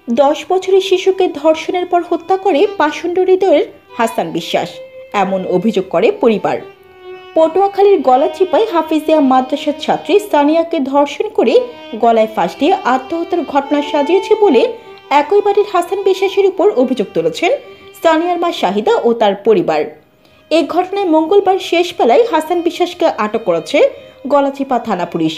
10 বছরের শিশুকে ধর্ষণের পর হত্যা করে পাষণ্ড হৃদয়ের হাসান বিশ্বাস, এমন অভিযোগ করে পরিবার। পটুয়াখালীর গলাচিপায় হাফিজিয়া মাদ্রাসার ছাত্রী সানিয়াকে ধর্ষণ করে গলায় ফাঁস দিয়ে আত্মহত্যার ঘটনা সাজিয়েছে বলে একই বাড়ির হাসান বিশ্বাসের উপর অভিযোগ তুলেছেন সানিয়ার মা শাহিদা ও তার পরিবার। এই ঘটনায় মঙ্গলবার শেষ বেলায় হাসান বিশ্বাসকে আটক করেছে গলাচিপা থানা পুলিশ।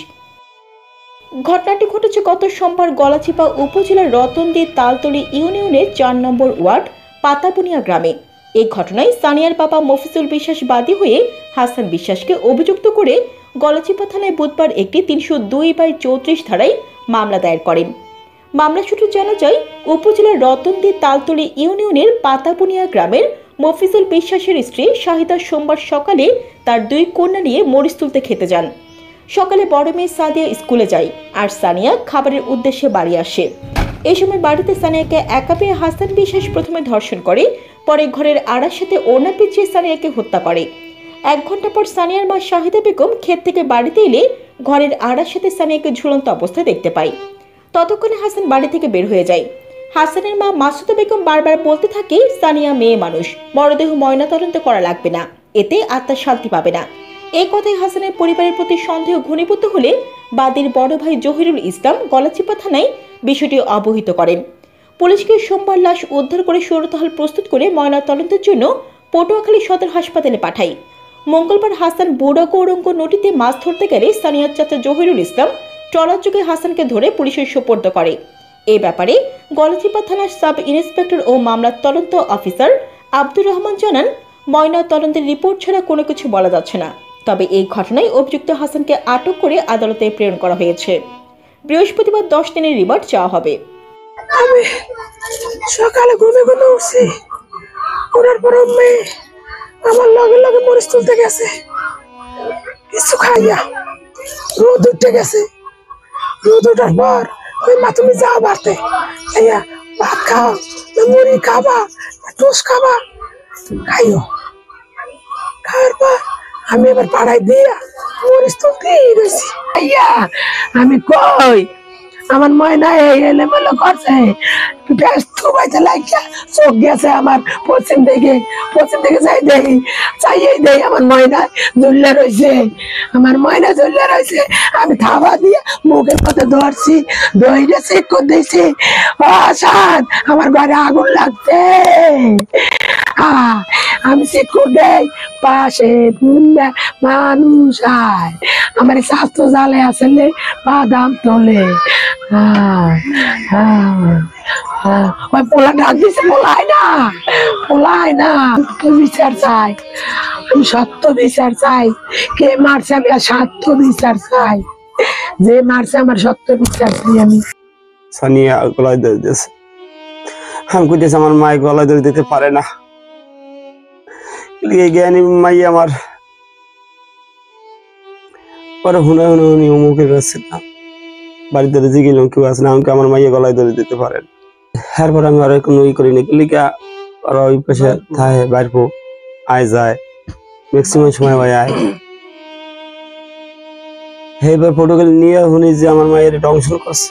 ঘটনাটি ঘটেছে গত সোমবার গলাচিপা উপজেলার রতনদী তালতলী ইউনিয়নের 4 নম্বর ওয়ার্ড পাতাবুনিয়া গ্রামে। এই ঘটনায় সানিয়ার বাবা মফিজুল বিশ্বাস বাদী হয়ে হাসান বিশ্বাসকে অভিযুক্ত করে গলাচিপা থানায় বুধবার একটি 302/34 ধারায় মামলা দায়ের করেন। মামলা সূত্রে জানা যায়, উপজেলার রতনদী তালতলী ইউনিয়নের পাতাবুনিয়া গ্রামের মফিজুল বিশ্বাসের স্ত্রী শাহিদা সোমবার সকালে তার 2 কন্যা নিয়ে মরিচ তুলতে খেতে যান। সকালে বড় মেয়ে সাদিয়া স্কুলে যায় আর সানিয়া খাবারের উদ্দেশ্যে বাড়ি আসে। এই সময় বাড়িতে সানিয়াকে একা পেয়ে হাসান বিশ্বাস প্রথমে ধর্ষণ করে, পরে ঘরের আড়ার সাথে ওড়না পেঁচিয়ে সানিয়াকে হত্যা করে। 1 ঘন্টা পর সানিয়ার মা শাহিদা বেগম ক্ষেত থেকে বাড়িতে এলে ঘরের আড়ার সাথে সানিয়াকে ঝুলন্ত অবস্থায় দেখতে পায়। ততক্ষণে হাসান বাড়ি থেকে বের হয়ে যায়। হাসানের মা মাসুদা বেগম বারবার বলতে থাকে, সানিয়া মেয়ে মানুষ, মরদেহ ময়নাতদন্ত করা লাগবে না, এতে আত্মা শান্তি পাবে না। এই কথায় হাসানের পরিবারের প্রতি সন্দেহ ঘনীভূত হলে বাদীর বড় ভাই জহিরুল ইসলাম গলাচিপা থানায় বিষয়টি অবহিত করেন। পুলিশকে সোমবার লাশ উদ্ধার করে সুরতহাল প্রস্তুত করে ময়নাতদন্তের জন্য পটুয়াখালী সদর হাসপাতালে পাঠায়। মঙ্গলবার হাসান বুড়া গৌরঙ্গ নদীতে মাছ ধরতে গেলে স্থানীয় চাচা জহিরুল ইসলাম ট্রলার যোগে হাসানকে ধরে পুলিশের সোপর্দ করে। এ ব্যাপারে গলাচিপা থানার সাব ইন্সপেক্টর ও মামলার তদন্ত অফিসার আব্দুর রহমান জানান, ময়নাতদন্তের রিপোর্ট ছাড়া কোনো কিছু বলা যাচ্ছে না। তবে এই ঘটনায় অভিযুক্ত হাসানকে আটক করে আদালতে প্রেরণ করা হয়েছে। বৃহস্পতিবার 10 দিনের রিমান্ড চাওয়া হবে। আমি সকালে ঘুমে উঠছি, ওনার পর মেয়ে আমার লগে লগে মরিচ তুলতে গেছে, কিছু খাইয়া রোদ উঠে গেছে। রোদ ওঠার পর ওই মা তুমি যা বাড়তে খাইয়া ভাত খাও না মুড়ি খাবা না টোস্ট খাবা, খাইও। খাওয়ার পর আমি এবার পাড়ায় দিয়া মরিচ তুলতেই রয়েছি। আমি কই আমার ময়না এলোমেলো করছে, ব্যস্ত বাইতে লাগিয়া চোখ গেছে আমার পশ্চিম দিকে চাইয়েই দেই আমার ময়না ঝুললে রয়েছে, আমার ময়না ঝুললে রয়েছে। আমি থাবা দিয়ে মুখের মধ্যে ধরছি, দইটা চেক করে দিয়েছি, আসাদ আমার ঘরে আগুন লাগছে। আমি চেক করে দেই, পাশে মানুষ আয়, আমার স্বাস্থ্য জালে আসলে বাদাম তোলে। ওই পোলা ডাক দিছে, পোলাই না বিচার চাই, আমি সত্য বিচার চাই। কে মারছে আমি সত্য বিচার চাই, যে মারছে আমার সত্য বিচার চাই। আমি সানিয়া গলায় ধরে দিয়েছে, আমি কইতেছি আমার মায়ের গলায় ধরে দিতে পারে না, জ্ঞানী মাই আমার পরে হুনি অমুকের কাছে না বাড়িতে জিগিল কেউ আছে না, আমাকে আমার মাইয়া গলায় ধরে দিতে পারেন। এরপর আমি আর কোনো ই করি না, লিখা আর ওই পাশে থাকে বাইরপো আয় যায়, ম্যাক্সিমাম সময় ভাই আয়। এইবার ফটোগুলো নিয়ে শুনি যে আমার মায়ের এটা অংশন করছে,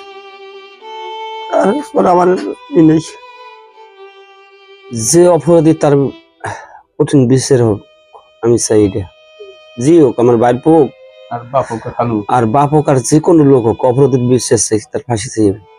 তারপর আমার যে অপরাধী তার কঠিন বিচার হোক, আমি চাই এটা। জি হোক, আমার বাইরপো হোক আর বাপ হোক আর যে কোনো লোক হোক, অপরাধীর বিশ্বাস চাই, তার ফাঁসি চাই।